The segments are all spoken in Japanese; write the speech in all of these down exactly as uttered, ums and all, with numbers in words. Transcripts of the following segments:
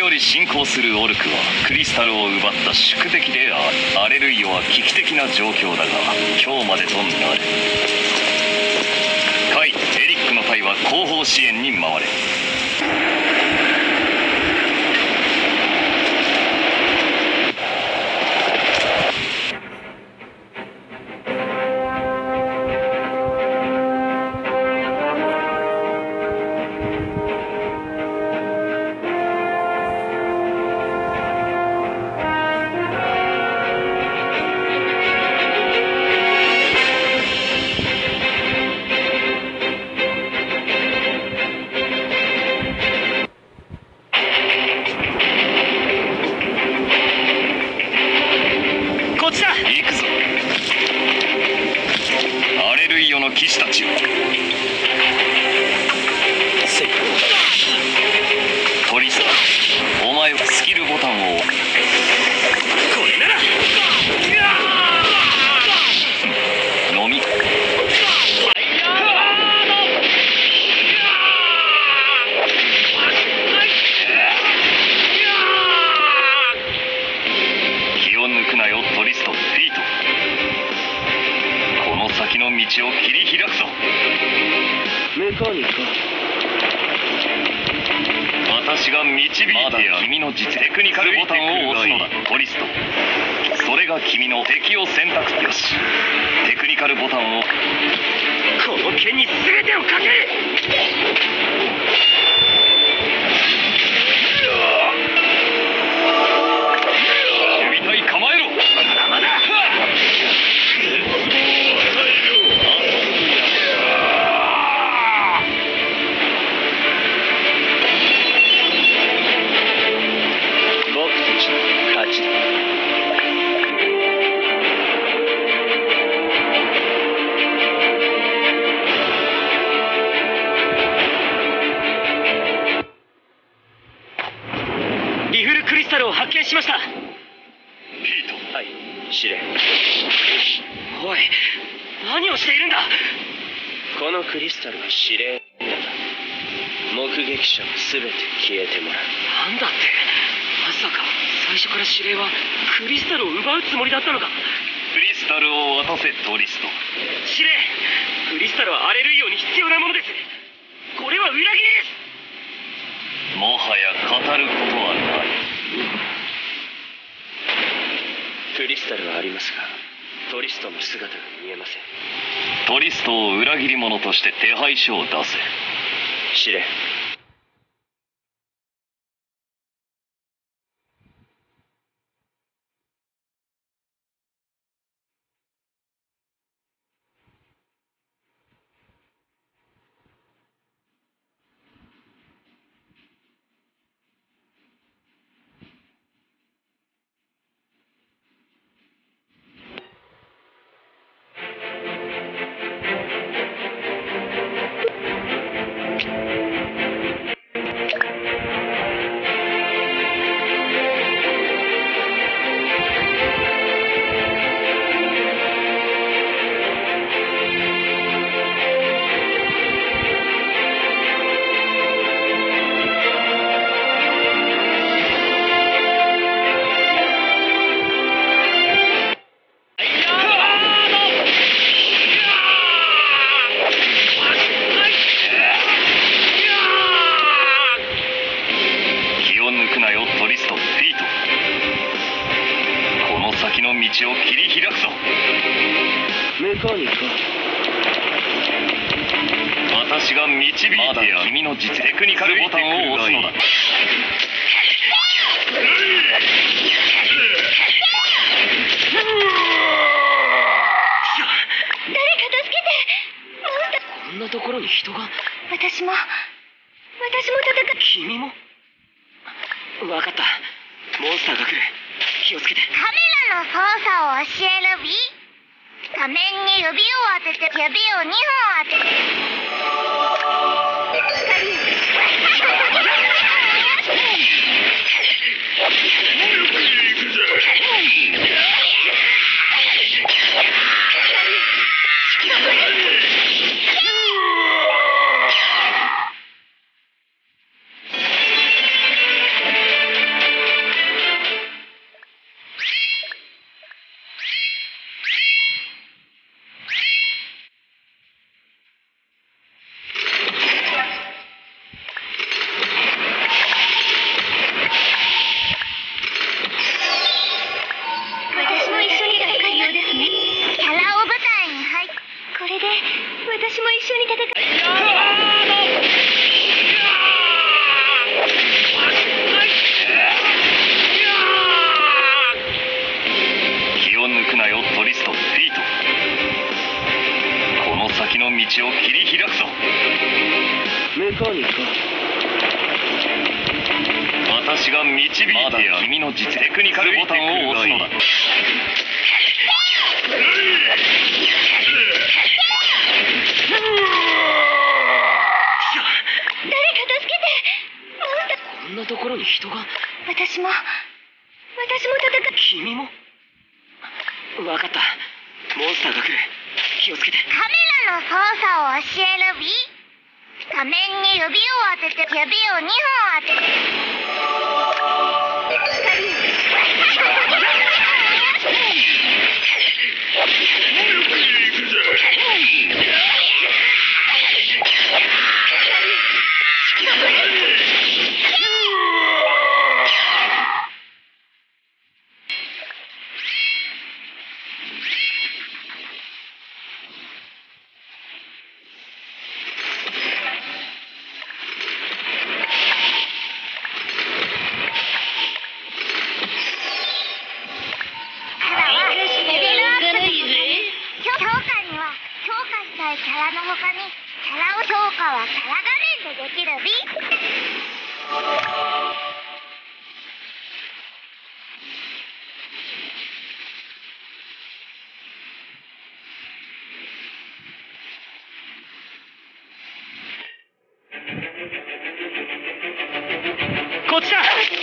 より進行するオルクはクリスタルを奪った宿敵である。アレルイオは危機的な状況だが今日までとなる。カイ、エリックの隊は後方支援に回れ。騎士たちよ、トリスタ、お前はスキルボタンを。これなら飲み気を抜くなよトリスト、フィート。この先の道を切り開くぞ。 メカニカ、 私が導いてやる。君の実テクニカルボタンを押すのだトリスト。それが君の敵を選択。よし、テクニカルボタンを。 この剣に全てをかける。 守備隊構えろ。まだまだリフルクリスタルを発見しました。 ピート。 はい、司令。おい、何をしているんだ。このクリスタルは司令だ。目撃者は全て消えてもらう。なんだって、まさか最初から司令はクリスタルを奪うつもりだったのか。 クリスタルを渡せトリスト。 司令、クリスタルはアレルイオに必要なものです。これは裏切りです。 もはや語ることはない。 クリスタルはありますがトリストの姿が見えません。 トリストを裏切り者として手配書を出せ。 司令。 道を切り開くぞ。 メカニカ、 私が導いてやる。君の実テクニカルボタンを押すのだ。 誰か助けて。 こんなところに人が。 私も私も戦う。 君も。分かった、モンスターが来る。気をつけて。 カメラの操作を教えるビ。画面に指を当てて、指をにほん当てて。 私が導いてやる。君の実テクニカルボタンを押すのだ。 こんなところに人が。 私も私も戦う。 君も。分かった。モンスターが来る。気をつけて。 カメラの操作を教えるビ。画面に指を当てて指をにほん当てて。キャラの他にキャラを強化はキャラ画面でできるビ。 こっちだ。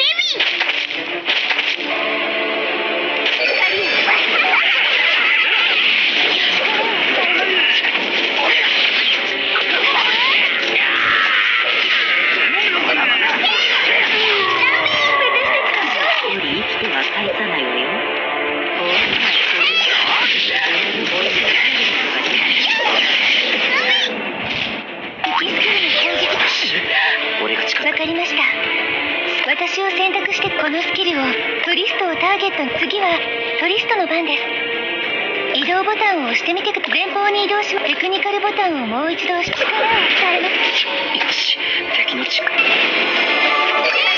わかりました。私を選択してこのスキルをトリストをターゲットに。次はトリストの番です。移動ボタンを押してみてください。前方に移動しテクニカルボタンをもう一度押し力を伝えます。 よし、敵の力。